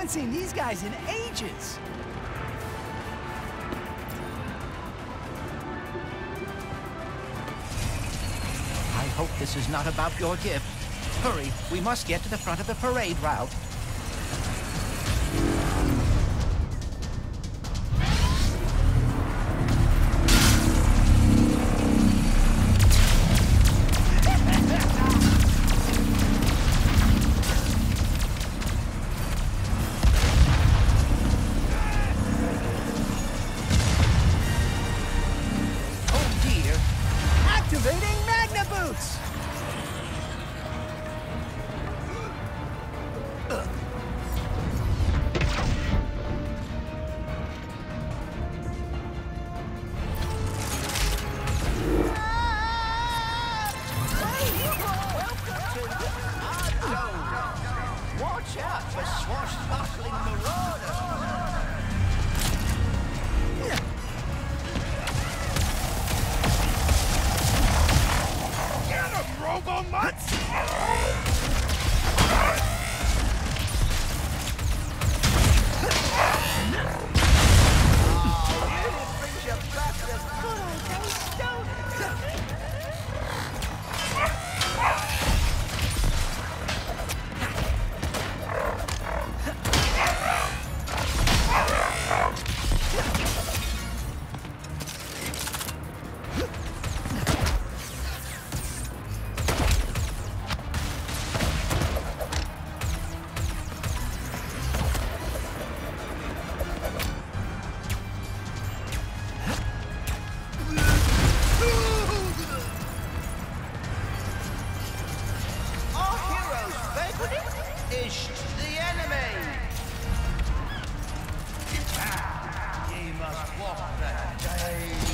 haven't seen these guys in ages. I hope this is not about your gift. Hurry, we must get to the front of the parade route. Activating Magna Boots! Watch out for swashbuckling marauders! Get him, Robo-Mutts! Is the enemy! Ye must walk the day.